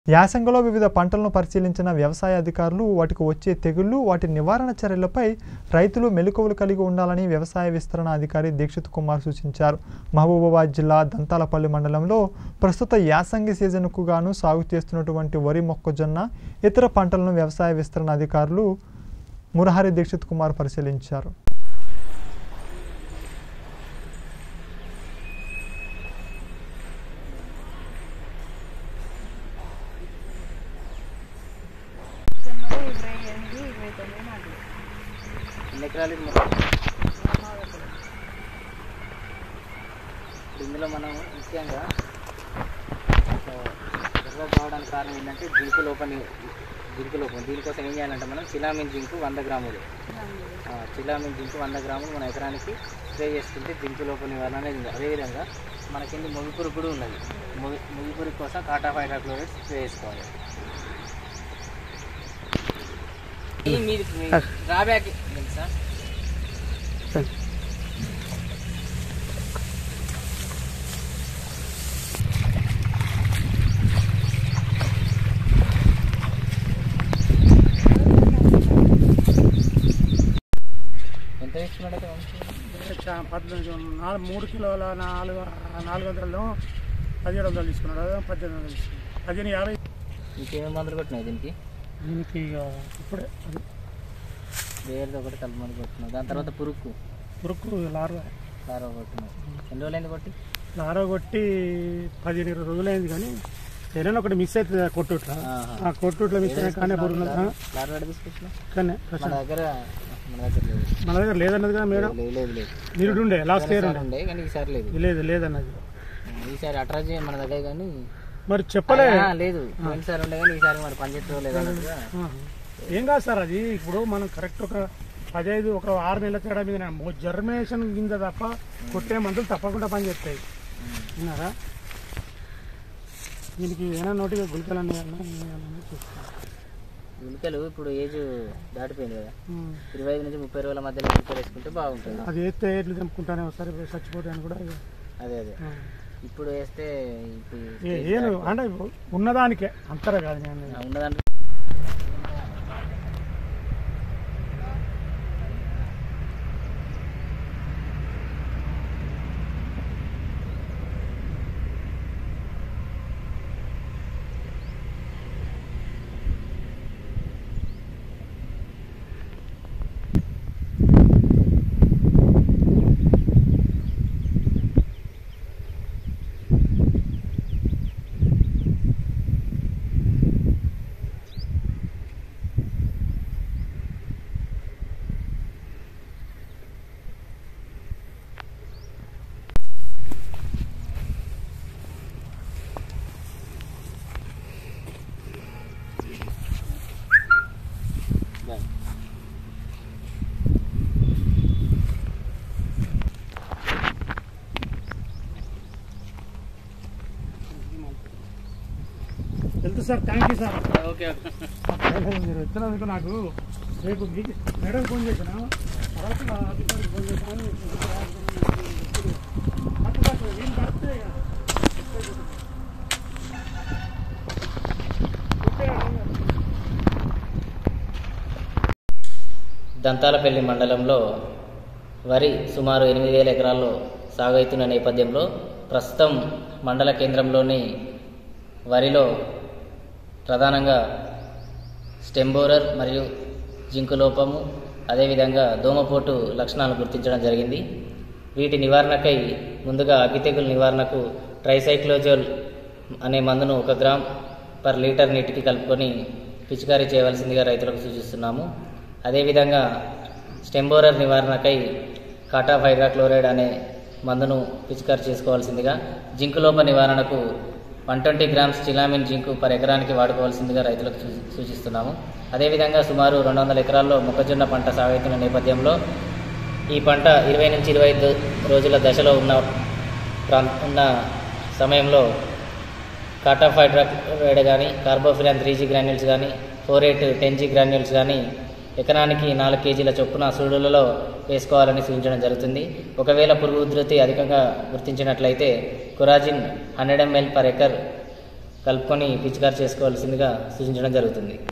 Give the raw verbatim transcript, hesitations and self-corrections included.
యాసంగిలో వివిధ పంటలను పరిశీలించిన వ్యవసాయ అధికారులు వాటికి వచ్చే తెగుళ్లు వాటి నివారణ చర్యలపై రైతులు మెలకువలు కలిగి ఉండాలని వ్యవసాయ విస్తరణ అధికారి దీక్షిత్ కుమార్ సూచించారు. మహబూబాబాద్ జిల్లా దంతాలపల్లి మండలంలో ప్రస్తుత యాసంగి సీజన్కు గాను సాగు చేస్తున్నటువంటి వరి, మొక్కజొన్న, ఇతర పంటలను వ్యవసాయ విస్తరణ అధికారులు మురహరి దీక్షిత్ కుమార్ పరిశీలించారు. ఇందులో మనం ముఖ్యంగా ఎర్ర కావడానికి కారణం ఏంటంటే జింకు లోపని జింకు లోపం దీనికోసం ఏం చేయాలంటే మనం చిలామిన్ జింకు వంద గ్రాములు చిలామిన్ జింకు వంద గ్రాములు మన ఎకరానికి స్ప్రే చేసుకుంటే జింకు లోపం నివారణ అనేది. అదేవిధంగా మనకి ముగిపురుగు కూడా ఉన్నది. ముగి ముగిపురుగు కోసం కాటా హైడ్రోక్లోరైడ్ స్ప్రే చేసుకోవాలి. మీరు డ్రాబ్యాక్ తెలుసా? ఎంత ఇచ్చినట్టు పద్దెనిమిది నాలుగు మూడు కిలోల నాలుగు నాలుగు వందలలో పదిహేడు వందలు తీసుకున్నాడు. అదే పద్దెనిమిది వందలు తీసుకున్నాడు. పదిహేను యాభై. ఇంకేమేమి మందులు కొట్టినాయి దీనికి? దీనికి ఇప్పుడే వేరేది ఒకటి కలుపు మందు కొట్టినావు. దాని తర్వాత పురుక్కు పురుక్కు లారో లారో కొట్టినావు. ఎన్ని రోజులైంది కొట్టి? లారో కొట్టి పదిహేను ఇరవై రోజులైంది. కానీ ఏదైనా ఒకటి మిస్ అవుతుంది కొట్టుట్లా. ఆ కొట్టుట్లో మిస్ అయినా కానీ పురుగు లారో ఎక్కడ తీసుకొచ్చినావు? కానీ మన దగ్గర మన దగ్గర లేదు. మన దగ్గర లేదన్నది కదా మేడం. లేదు లేదు మీరు ఉండే లాస్ట్ ఇయర్ ఉండే ఉండే కానీ ఈసారి లేదు. లేదు లేదన్నది. ఈసారి అట్రాజీ మన దగ్గర కానీ మరి చెప్పలే లేదు. పోయినసారి ఉండే కానీ ఈసారి మరి పనిచేస్తుందో లేదన్నట్టుగా. ఏం కాదు సార్, అది ఇప్పుడు మనం కరెక్ట్ ఒక పదహైదు ఒక ఆరు నెలల తేడా మీద జర్మినేషన్ కింద తప్ప కొట్టే మందులు తప్పకుండా పనిచేస్తాయి. విన్నారా? దీనికి ఏమైనా నోటిగా గుళికలు అన్నీ చూస్తాను. గుళికలు ఇప్పుడు ఏజ్ దాటిపోయింది కదా, ఇరవై ఐదు నుంచి ముప్పై రోజుల మధ్యలో గుళికలు వేసుకుంటే బాగుంటుంది. అది వేస్తే ఎట్లు తెంపుకుంటానే ఒకసారి చచ్చిపోతాయని కూడా. అదే అదే ఇప్పుడు వేస్తే ఏం అంటే ఉన్నదానికే అంతరా కాదు. ఉన్నదానికి వెళ్తా sir. Thank you sir. Okay మీరు వచ్చినందుకు నాకు రేపు మీకు మేడం ఫోన్ చేసినా తర్వాత అధికారికి ఫోన్ చేసినా దంతాలపల్లి మండలంలో వరి సుమారు ఎనిమిది వేల ఎకరాల్లో సాగవుతున్న నేపథ్యంలో ప్రస్తుతం మండల కేంద్రంలోని వరిలో ప్రధానంగా స్టెంబోరర్ మరియు జింకు లోపము అదేవిధంగా దోమపోటు లక్షణాలను గుర్తించడం జరిగింది. వీటి నివారణకై ముందుగా అగ్గి తెగులు నివారణకు ట్రైసైక్లోజోల్ అనే మందును ఒక గ్రామ్ పర్ లీటర్ నీటికి కలుపుకొని పిచికారీ చేయవలసిందిగా రైతులకు సూచిస్తున్నాము. అదేవిధంగా స్టెంబోరర్ నివారణకై కాటా హైడ్రోక్లోరైడ్ అనే మందును పిచికారీ చేసుకోవాల్సిందిగా, జింకు లోప నివారణకు వన్ ట్వంటీ గ్రామ్స్ చిలామిన్ జింకు పర్ ఎకరానికి వాడుకోవాల్సిందిగా రైతులకు సూచిస్తున్నాము. అదేవిధంగా సుమారు రెండు వందల ఎకరాల్లో మొక్కజొన్న పంట సాగుతున్న నేపథ్యంలో ఈ పంట ఇరవై నుంచి ఇరవై ఐదు రోజుల దశలో ఉన్న ప్రాంత ఉన్న సమయంలో కాటాఫ్ హైడ్రోక్లోరైడ్ కానీ కార్బోఫిరాన్ త్రీ జీ గ్రాన్యూల్స్ కానీ four eight ten G granules కానీ ఎకరానికి నాలుగు కేజీల చొప్పున సూడులలో వేసుకోవాలని సూచించడం జరుగుతుంది. ఒకవేళ పురుగు ఉధృతి అధికంగా గుర్తించినట్లయితే Coragen hundred ML per acre కలుపుకొని పిచికారి చేసుకోవాల్సిందిగా సూచించడం జరుగుతుంది.